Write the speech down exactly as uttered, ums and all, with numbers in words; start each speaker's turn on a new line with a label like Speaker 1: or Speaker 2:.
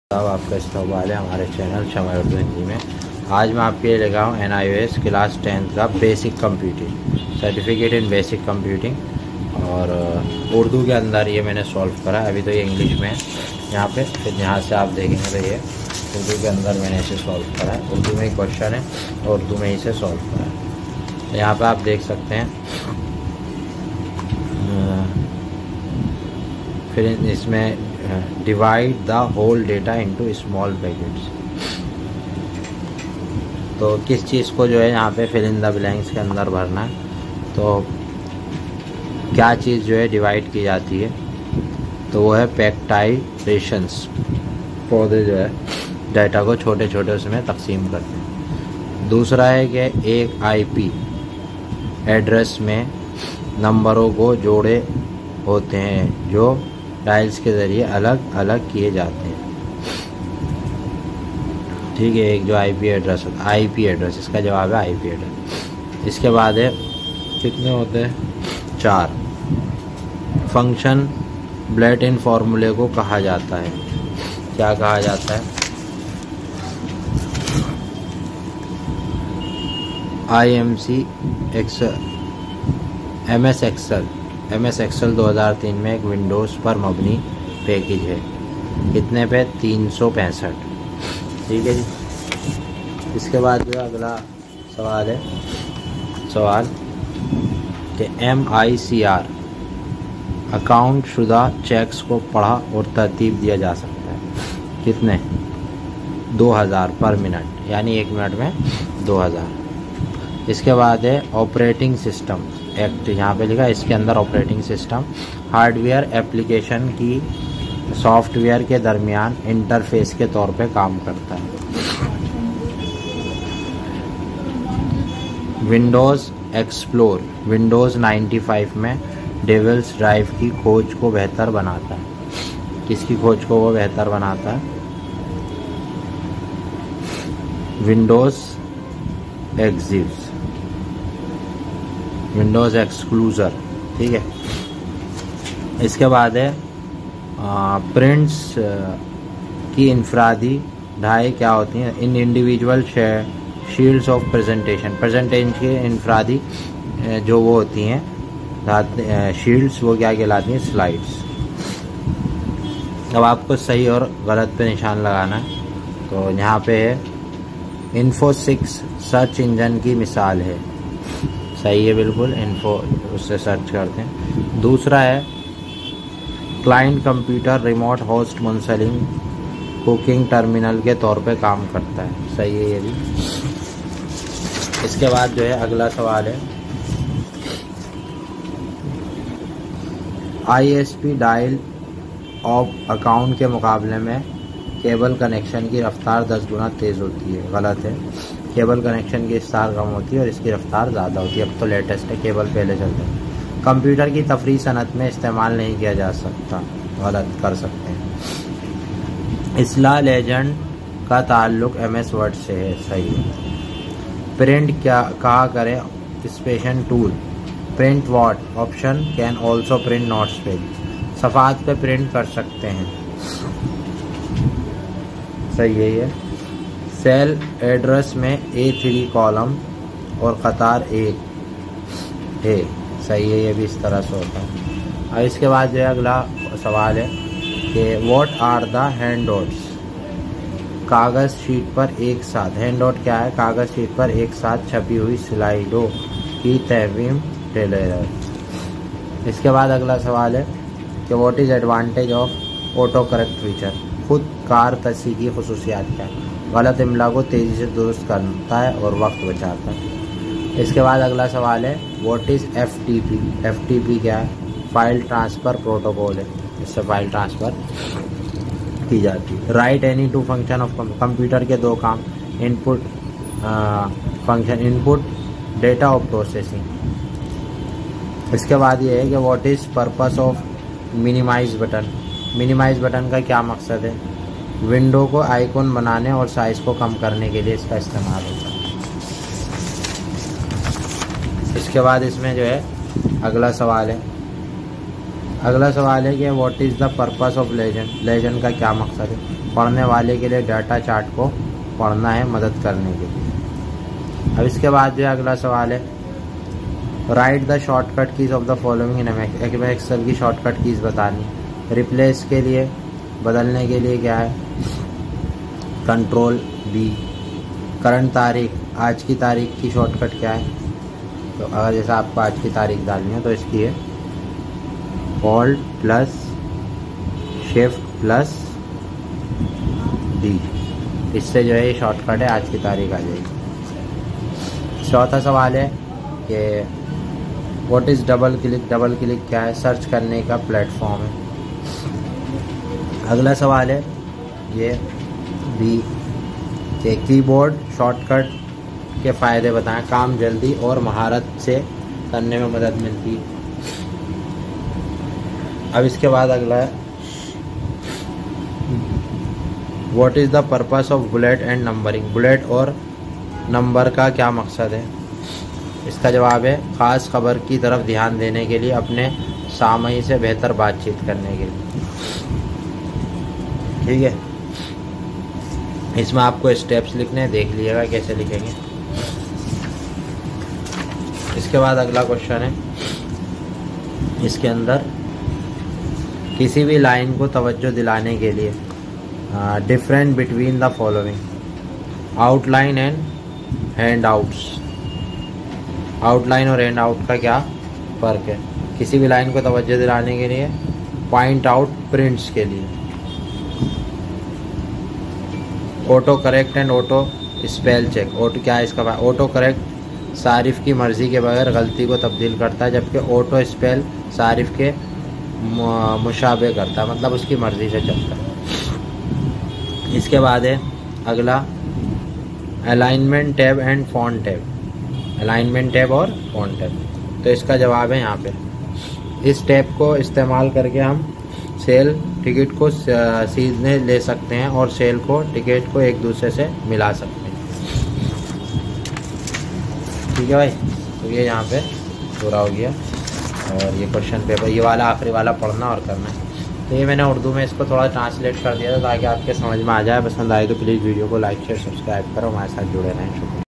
Speaker 1: साहब आपका इस्तकबाल है हमारे चैनल शमा उर्दू हिंदी में। आज मैं आपके लिए लगा हूँ N I O S class tenth का basic computing certificate in basic computing, और उर्दू के अंदर ये मैंने सॉल्व करा। अभी तो ये इंग्लिश में है यहाँ पे, फिर यहाँ से आप देखेंगे तो ये उर्दू के अंदर मैंने इसे सॉल्व करा है। उर्दू में ही क्वेश्चन है और उर्दू में इसे सॉल्व करा है। तो यहाँ पर आप देख सकते हैं, फिर इसमें divide the whole data into small brackets. तो किस चीज़ को जो है यहाँ पे फिल इन द ब्लैंक्स के अंदर भरना है, तो क्या चीज़ जो है डिवाइड की जाती है, तो वो है पेप्टाइडेशंस। पौधे जो है डेटा को छोटे छोटे उसमें तकसीम करते हैं। दूसरा है कि एक आईपी एड्रेस में नंबरों को जोड़े होते हैं जो डायल्स के ज़रिए अलग अलग किए जाते हैं। ठीक है, एक जो आईपी एड्रेस होता है, आईपी एड्रेस, इसका जवाब है आईपी एड्रेस। इसके बाद है कितने होते हैं, चार। फंक्शन ब्लेट इन फॉर्मूले को कहा जाता है, क्या कहा जाता है, I M C Excel, M S Excel. M S Excel दो हज़ार तीन में एक विंडोज़ पर मबनी पैकेज है। कितने पे, तीन सौ पैंसठ। ठीक है जी। इसके बाद जो अगला सवाल है, सवाल कि M I C R account शुदा चेक्स को पढ़ा और तरतीब दिया जा सकता है। कितने, दो हज़ार पर मिनट, यानी एक मिनट में दो हज़ार। इसके बाद है ऑपरेटिंग सिस्टम एक्ट, यहाँ पे लिखा है, इसके अंदर ऑपरेटिंग सिस्टम हार्डवेयर एप्लीकेशन की सॉफ्टवेयर के दरमियान इंटरफेस के तौर पे काम करता है। Windows explore Windows ninety five में डेविल्स ड्राइव की खोज को बेहतर बनाता है। किसकी खोज को वो बेहतर बनाता है, विंडोज़ एग्जिट्स, विंडोज़ एक्सक्लूजर। ठीक है। इसके बाद है प्रिंट्स की इनफरादी ढाई क्या होती हैं, in individual shields of presentation. Presentation की इनफरादी जो वो होती हैं शील्ड्स, वो क्या कहलाती हैं, स्लाइड्स। अब आपको सही और गलत पे निशान लगाना है। तो यहाँ पे है इन्फोसिक्स सर्च इंजन की मिसाल है, सही है बिल्कुल, इन्फो उससे सर्च करते हैं। दूसरा है क्लाइंट कंप्यूटर रिमोट होस्ट मुंसलिक कुकिंग टर्मिनल के तौर पे काम करता है, सही है ये भी। इसके बाद जो है अगला सवाल है, I S P dial of account के मुकाबले में केबल कनेक्शन की रफ्तार दस गुना तेज़ होती है। गलत है, केबल कनेक्शन की रफ्तार कम होती है और इसकी रफ्तार ज़्यादा होती है। अब तो लेटेस्ट है, केबल पहले चलते हैं। कंप्यूटर की तफरीह सनत में इस्तेमाल नहीं किया जा सकता, गलत, कर सकते हैं। इसला लेजेंड का ताल्लुक एम एस वर्ड से है, सही है। प्रिंट क्या कहा करें, स्पेशन tool, print what option, can also print notes page, सफ़ात पे प्रिंट कर सकते हैं, सही है ये। सेल एड्रेस में ए थ्री कॉलम और कतार एक है, सही है ये भी, इस तरह से होता है। और इसके बाद जो है अगला सवाल है कि what are the handouts, कागज़ शीट पर एक साथ, हैंड आउट क्या है, कागज़ शीट पर एक साथ छपी हुई स्लाइडों की तहवीम टेलर। इसके बाद अगला सवाल है कि what is advantage of autocorrect feature, खुद कार तसी की खसूसियात क्या है। गलत इमला को तेज़ी से दुरुस्त करता है और वक्त बचाता है। इसके बाद अगला सवाल है what is F T P, F T P क्या है, फाइल ट्रांसफ़र प्रोटोकॉल है, इससे फाइल ट्रांसफ़र की जाती है। Write any two function of computer के दो काम, input function input, data of processing. इसके बाद ये है कि what is purpose of minimize button, minimize button का क्या मकसद है, विंडो को आइकॉन बनाने और साइज़ को कम करने के लिए इसका इस्तेमाल होता है। इसके बाद इसमें जो है अगला सवाल है अगला सवाल है कि what is the purpose of legend, legend का क्या मकसद है। पढ़ने वाले के लिए डाटा चार्ट को पढ़ना है मदद करने के लिए। अब इसके बाद जो अगला सवाल है, write the shortcut keys of the following in M Excel की शॉर्टकट कीज बतानी। रिप्लेस के लिए, बदलने के लिए क्या है, कंट्रोल बी। करंट तारीख, आज की तारीख की शॉर्टकट क्या है, तो अगर जैसे आपको आज की तारीख डालनी है तो इसकी है alt plus shift plus D, इससे जो है ये शॉर्टकट है, आज की तारीख आ जाएगी। चौथा सवाल है कि what is double click, double click क्या है, सर्च करने का प्लेटफॉर्म है। अगला सवाल है ये बी के कीबोर्ड शॉर्टकट के फ़ायदे बताएं। काम जल्दी और महारत से करने में मदद मिलती है। अब इसके बाद अगला है what is the purpose of bullet and numbering, bullet और नंबर का क्या मकसद है। इसका जवाब है ख़ास खबर की तरफ ध्यान देने के लिए, अपने सामई से बेहतर बातचीत करने के लिए। ठीक है, इसमें आपको स्टेप्स लिखने हैं, देख लीजिएगा कैसे लिखेंगे। इसके बाद अगला क्वेश्चन है, इसके अंदर किसी भी लाइन को तवज्जो दिलाने के लिए different between the following outline and handouts. Outline और हैंड आउट का क्या फ़र्क है। किसी भी लाइन को तवज्जो दिलाने के लिए, पॉइंट आउट प्रिंट्स के लिए, autocorrect and auto spell check. Auto क्या है इसका, ऑटो करेक्ट सारिफ की मर्ज़ी के बगैर गलती को तब्दील करता है, जबकि ऑटो स्पेल सारिफ के मुशाबे करता है, मतलब उसकी मर्ज़ी से चलता है। इसके बाद है अगला alignment tab and font tab, alignment tab और फॉन्ट टैब। तो इसका जवाब है यहाँ पे, इस टैब को इस्तेमाल करके हम सेल टिकट को सीधे ले सकते हैं और सेल को टिकट को एक दूसरे से मिला सकते हैं। ठीक है भाई, तो ये यहाँ पे पूरा हो गया। और ये क्वेश्चन पेपर, ये वाला आखिरी वाला पढ़ना और करना है। तो ये मैंने उर्दू में इसको थोड़ा ट्रांसलेट कर दिया था ताकि आपके समझ में आ जाए। पसंद आए तो प्लीज़ वीडियो को लाइक शेयर सब्सक्राइब करो, हमारे साथ जुड़े रहें। शुक्रिया।